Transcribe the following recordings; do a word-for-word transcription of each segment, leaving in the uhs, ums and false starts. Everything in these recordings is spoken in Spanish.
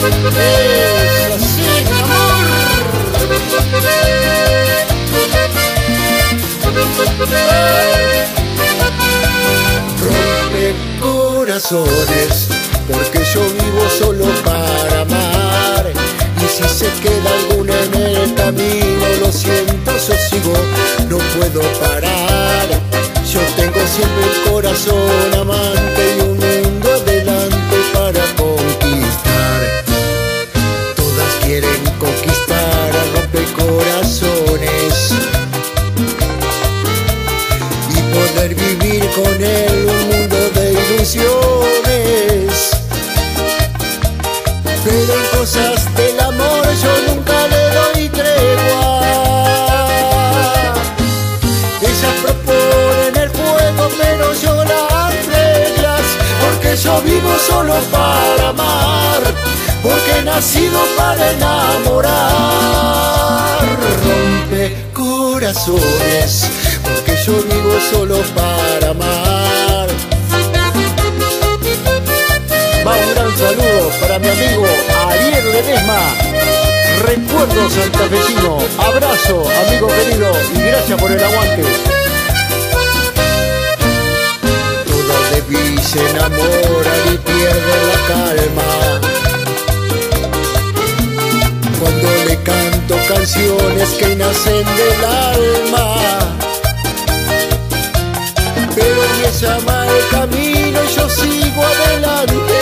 Es así, mi amor. Rompe corazones, porque yo vivo solo para amar. Y si se queda alguna en el camino, lo siento, yo sigo, no puedo parar. Yo tengo siempre el corazón amante y un mundo adelante para conquistar. Todas quieren conquistar a rompecorazones y poder vivir con él un mundo de ilusiones. Pero en cosas del amor yo nunca le doy tregua. Ellas proponen el juego, pero yo las reglas, porque yo vivo solo para amar, porque he nacido para enamorar. Rompe corazones, porque yo vivo solo para amar. Va un gran saludo para mi amigo Ariel Ledesma. Recuerdo santafesino. Abrazo, amigo querido, y gracias por el aguante. Todas de mí se enamoran y pierden la calma cuando le canto canciones que nacen del alma. Pero me llama el camino y yo sigo adelante.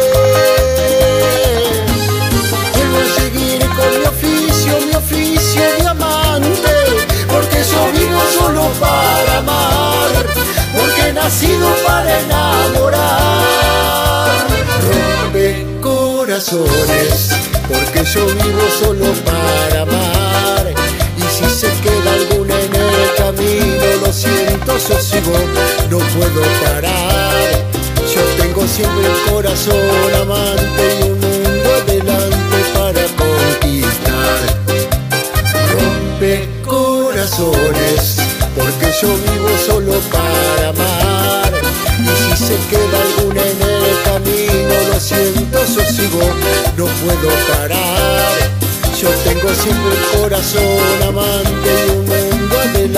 Quiero seguir con mi oficio, mi oficio de amante, porque yo vivo solo para amar, porque he nacido para enamorar. Rompe corazones, porque yo vivo solo para amar. Y si se queda alguna en el camino, lo siento, yo sigo, no puedo parar. Yo tengo siempre el corazón amante y un mundo adelante para conquistar. Rompe corazones, porque yo vivo solo para amar. Y si se queda alguna en el camino, lo siento, yo sigo, no puedo parar. Yo tengo siempre el corazón amante y un mundo adelante